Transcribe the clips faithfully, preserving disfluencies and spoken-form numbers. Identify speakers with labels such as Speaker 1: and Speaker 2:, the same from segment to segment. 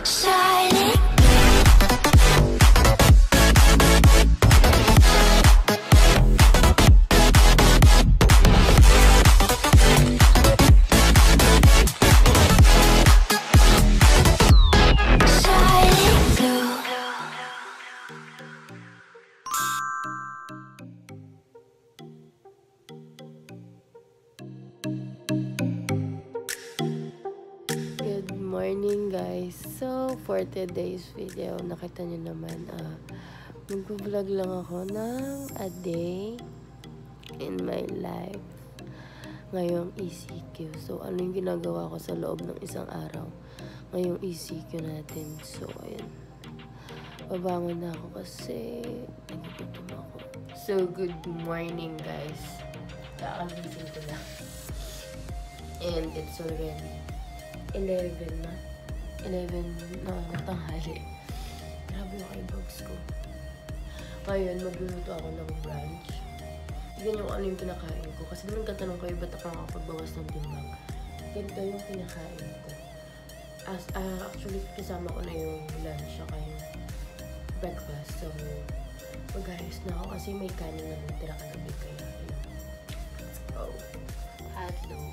Speaker 1: Shining.
Speaker 2: Morning guys. So for today's video, nakita nyo naman uh, mag-vlog lang ako ng a day in my life ngayong E C Q. So ano yung ginagawa ko sa loob ng isang araw ngayong E C Q natin. So ayun, babangon na ako kasi nagugutom ako. So good morning guys, kakagising ko na and it's already eleven na. eleven na natanghali. Grabe yung eyebags ko. Ngayon, magluluto ako ng brunch. Tignan yung ano yung kinakain ko. Kasi naman katanong kayo, ba't ako nakapagbawas ng timbang? Ganito yung kinakain ko. As, uh, actually, kasama ko na yung lunch saka yung breakfast. So, mag-ayos na ako kasi may kanin na natira kagabi. Kaya, yun. Let's go. Hotdog.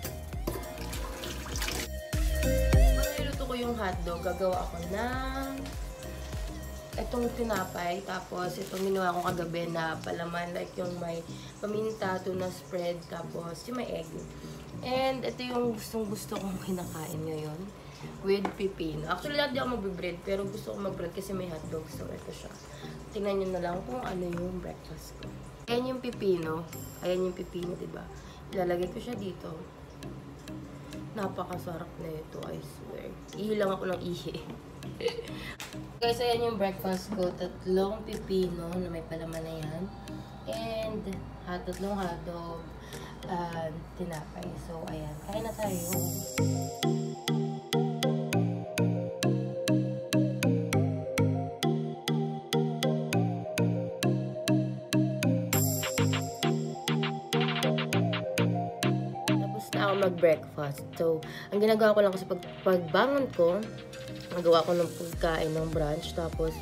Speaker 2: Yung hotdog, gagawa ako ng itong tinapay, tapos itong ginawa ko kagabi na palaman, like yung may paminta, tuna spread, tapos yung may egg. And ito yung gustong gusto kong kinakain ngayon with pipino. Actually, lahat di ako mag-bread, pero gusto ko mag-bread kasi may hotdog, so ito siya. Tingnan nyo na lang kung ano yung breakfast ko. Ayan yung pipino. Ayan yung pipino, diba? Ilalagay ko siya dito. Napakasarap na ito, I swear. Ihi lang ako ng ihi. Guys, ayan yung breakfast ko. Tatlong pipino na may palaman na yan. And hat, tatlong hotdog. Uh, tinapay. So, ayan. Kain na tayo. Mag-breakfast. So, ang ginagawa ko lang kasi pag pagbangon ko, nagawa ko ng pagkain ng brunch, tapos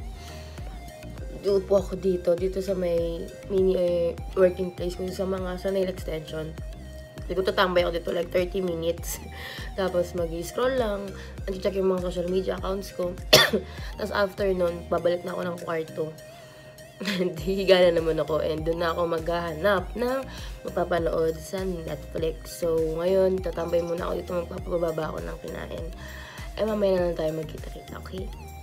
Speaker 2: uupo ako dito, dito sa may mini eh, working place ko sa mga sa nail extension. Hindi ko tatambay ako dito like thirty minutes. Tapos mag-scroll lang, nag-check yung mga social media accounts ko. Tapos after nun, babalik na ako ng kwarto. Higa na naman ako and doon na ako maghahanap ng mapapanood sa Netflix. So, ngayon, tatambay muna ako dito, magpapababa ako ng kinain. Eh, mamaya na lang tayo magkita-kita, okay?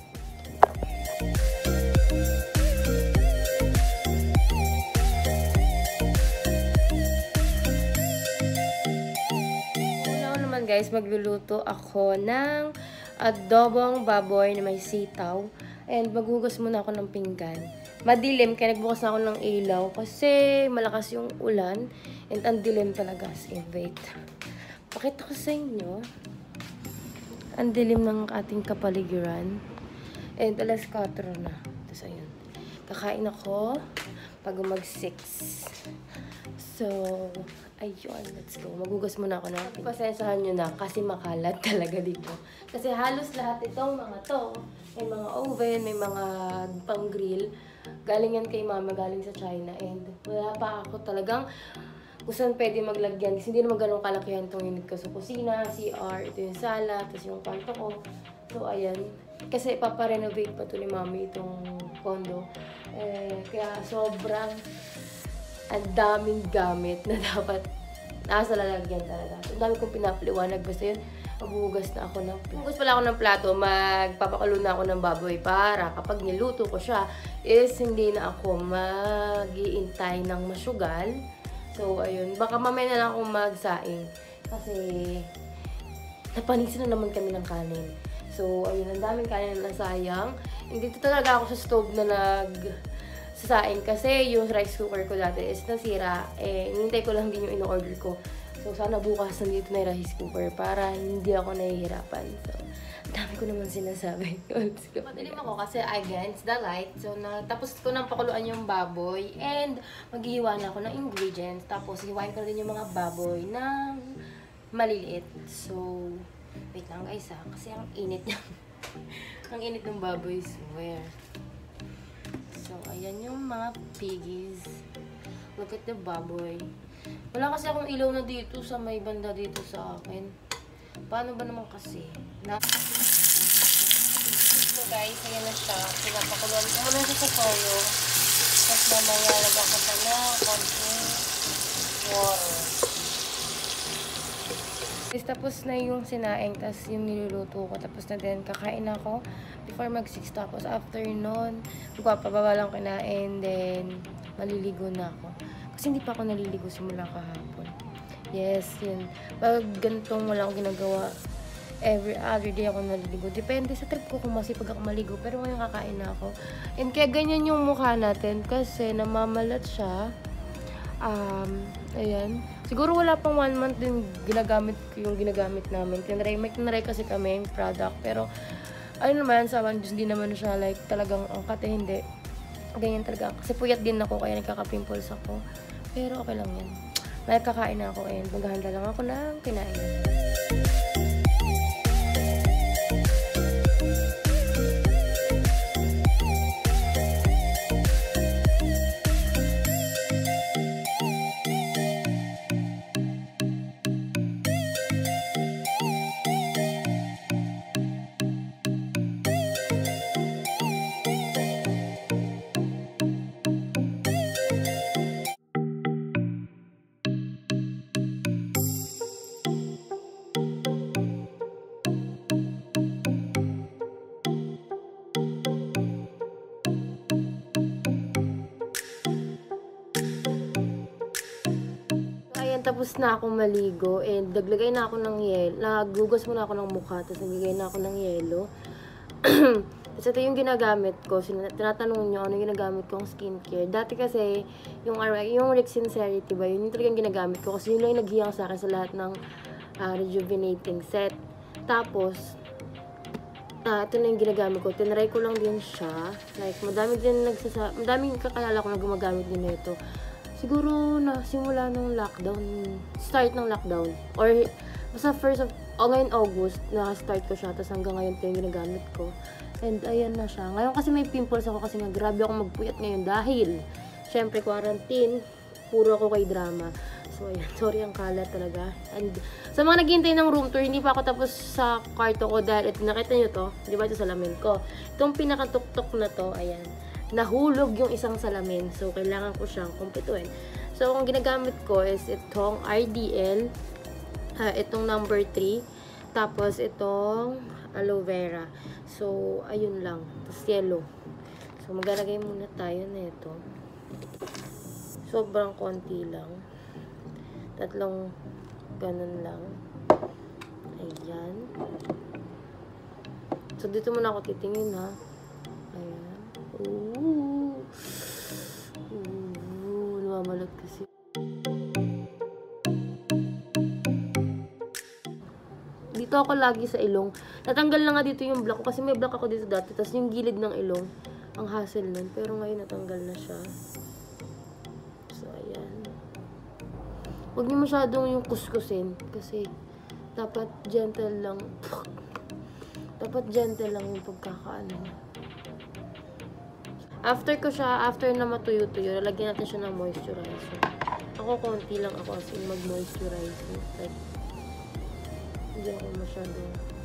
Speaker 2: Hello naman guys, magluluto ako ng adobong baboy na may sitaw. And maghugas muna ako ng pinggan. Madilim, kaya nagbukas na ako ng ilaw kasi malakas yung ulan and ang dilim talaga. So, wait. Pakita ko sa inyo. Ang dilim ng ating kapaligiran. And alas kwatro na. Tapos ayun. Kakain ako pag mag six. So, ayun. Let's go. Maghugas muna ako na. Pasensahan nyo na kasi makalat talaga dito. Kasi halos lahat itong mga to. May mga oven, may mga pang-grill. Galing yan kay mama, galing sa China. And wala pa ako talagang kung saan pwede maglagyan. Kasi hindi naman ganun kalakihan itong unit ko. So, kusina, C R, ito yung sala, tapos yung kwarto ko. So, ayan. Kasi paparenovate pa to ni mami itong condo. Eh, kaya sobrang ang daming gamit na dapat nasa lalagyan talaga. So, ang dami kong pinapaliwanag. Basta yun, maghugas na ako ng plato. Maghugas pala ako ng plato, magpapakulo na ako ng baboy para kapag niluto ko siya, is hindi na ako mag-iintay ng masyugal. So, ayun. Baka mamaya na lang akong magsaing. Kasi, napanisan na naman kami ng kanin. So, ayun. Ang daming kanin na nasayang. Hindi talaga ako sa stove na nag sasaing kasi yung rice cooker ko dati is nasira. Eh, hinintay ko lang din yung in-order ko. So, sana bukas nandito na yung rice cooker para hindi ako nahihirapan. So, dami ko naman sinasabi. Madilim ako kasi against the light. So, na, tapos ko nang pakuluan yung baboy. And, maghihiwa na ako ng ingredients. Tapos, hiwain ko rin yung mga baboy ng maliliit. So, wait lang guys ha. Kasi ang init niya. Ang init ng baboy, swear. So, ayan yung mga piggies. Look at the baboy. Wala kasi akong ilaw na dito sa may banda dito sa akin. Paano ba naman kasi? Na so guys, ayan na siya. Pinapakuluan ko muna siya sa toyo. Tapos mamaya lagyan ko sa na konting water. Tapos na yung sinaing, tapos yung niluluto ko. Tapos na din, kakain ako before mag six. Tapos after nun, magpapababa lang kinain. Then, maliligo na ako. Kasi hindi pa ako naliligo simula kahapon. Yes, yun. Pag ganitong wala akong ginagawa, every other day ako naliligo. Depende sa trip ko kung masipag ako maligo. Pero ngayon kakain na ako. And kaya ganyan yung mukha natin kasi namamalat siya. Um, ayan. Siguro wala pang one month din ginagamit ko yung ginagamit namin. Tinry, may tinry kasi kami yung product. Pero, ayun naman, sa one, hindi naman siya like talagang angkat eh, hindi. Ganyan talaga. Kasi puyat din ako, kaya nagkaka-pimples ako. Pero okay lang yan. Nagkakain na ako and maghahanda lang ako ng kinain. Tapos na akong maligo and naglagay na ako ng yelo. Nagugas muna ako ng mukha tapos naglagay na ako ng yelo. Tapos ito yung ginagamit ko. Tinatanong nyo ano yung ginagamit kong skincare. Dati kasi yung, yung Rick Sincerity ba, yun yung talagang ginagamit ko. Kasi yun lang yung naghiyang sa akin sa lahat ng uh, rejuvenating set. Tapos, uh, ito na yung ginagamit ko. Tinry ko lang din siya. Like, madami din nagsasa... Madaming kakalala ko na gumagamit din nito. Siguro na simula ng lockdown, start ng lockdown, or basta first of, oh, ngayon August, naka-start ko siya, tapos hanggang ngayon ito yung ginagamit ko. And ayan na siya. Ngayon kasi may pimples ako kasi nga grabe ako magpuyat ngayon dahil, syempre quarantine, puro ako kay drama. So ayan, sorry ang kalat talaga. And sa mga naghihintay ng room tour, hindi pa ako tapos sa kwarto ko dahil ito, nakita nyo to, di ba ito salamin ko. Itong pinakatuktok na to, ayan. Nahulog yung isang salamin. So, kailangan ko siyang kumpletuhin. So, ang ginagamit ko is itong R D L. Uh, itong number three. Tapos, itong aloe vera. So, ayun lang. Tapos, yellow. So, maglalagay muna tayo na ito. Sobrang konti lang. Tatlong ganun lang. Ayan. So, dito muna ako titingin, ha. Ayan. Ooh. Ooh. Namamalot kasi. Dito ako lagi sa ilong. Natanggal na nga dito yung black ko. Kasi may black ako dito dati. Tapos yung gilid ng ilong. Ang hassle nun. Pero ngayon natanggal na siya. So, ayan. Huwag niyo masyadong yung kuskusin. Kasi dapat gentle lang. Dapat gentle lang yung pagkakaano. After ko siya, after na matuyo-tuyo, lalagyan natin siya ng moisturizer. Ako, konti lang ako as in mag-moisturize. Like, hindi ako masyado.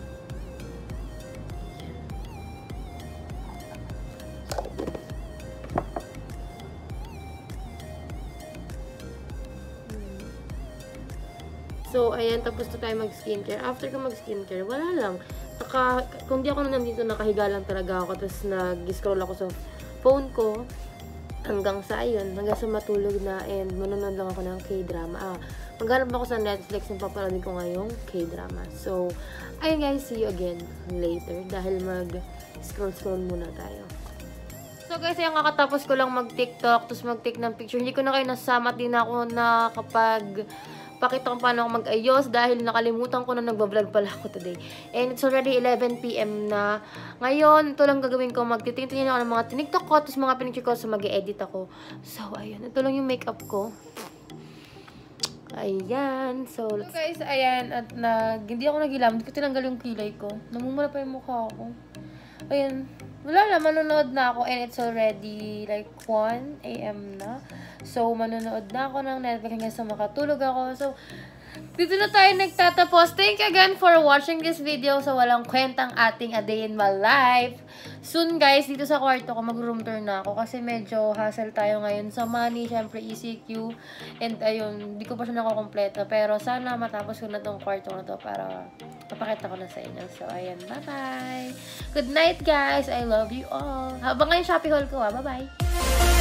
Speaker 2: So, ayan, tapos na tayo mag-skincare. After ko mag-skincare, wala lang. Naka, kung di ako na nandito, nakahiga lang talaga ako. Tapos nag-scroll ako sa phone ko hanggang sa ayun, hanggang sa matulog na and manonood lang ako ng K-drama. Ah, maghanap ako sa Netflix ng papanood ko ngayong K-drama. So, ayun guys, see you again later dahil mag-scroll-scroll muna tayo. So guys, ayun, kakatapos ko lang mag-TikTok tapos mag-take ng picture. Hindi ko na kayo nasama, din ako na kapag pakita kung paano ako mag-ayos dahil nakalimutan ko na nagbablog pala ako today. And it's already eleven p m na. Ngayon, ito lang gagawin ko. Magtitingin ako ng mga tiniktok ko, tapos mga pinicture ko, so mag-e-edit ako. So, ayun. Ito lang yung makeup ko. Ayan. So, so guys, ayan. At nag, hindi ako nagilam. Hindi ko tinanggal yung kilay ko. Namumula pa yung mukha ko. ayun, wala lang, manonood na ako and it's already like one A M na. So, manonood na ako ng Netflix hanggang sa makatulog ako. So, dito na tayo nagtatapos. Thank you again for watching this video sa walang kwentang ating A Day in My Life. Soon guys, dito sa kwarto ko mag-room tour na ako kasi medyo hassle tayo ngayon sa money, syempre E C Q. And ayun, hindi ko pa siya nakukompleto. Pero sana matapos ko na tong kwarto na to para papakita ko na sa inyo. So, ayan, bye-bye. Good night guys. I love you all. Habang ngayon Shopee haul ko ah. Bye-bye.